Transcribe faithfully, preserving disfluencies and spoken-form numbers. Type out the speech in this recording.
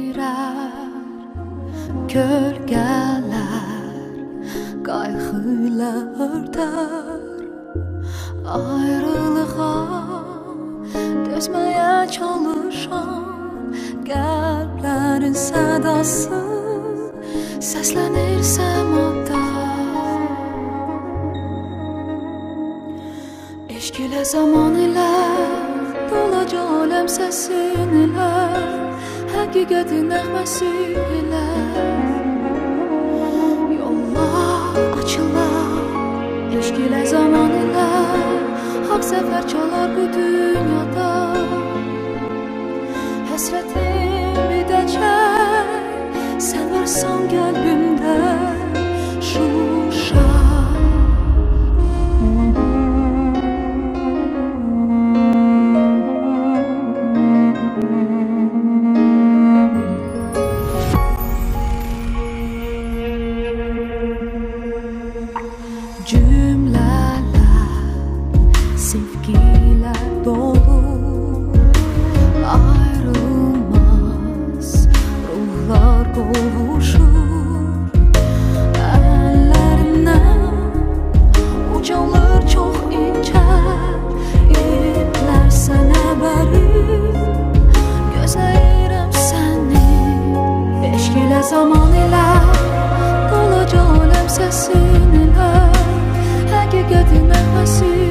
birer kölgeler kaygıyla örter ayrılığa dözmeye çalışan kalplerin sadası seslenir semada. Eşk ile zaman ile dolaca alem sesin ile hakikatin nəğməsi ilə yollar açılar. Eşk ilə zaman ilə haqq səfər çalar bu dünyada. Həsrətim edəcək sən varsan qəlbimdə Şuşa. Cümleler sevgiyle dolu ayrılmaz ruhlar kavuşur ellerimden ucalır çok ince ipler sana verir gözlerim seni eşk ile zaman ile dolaca alem sesin ile hakikatin nəğməsi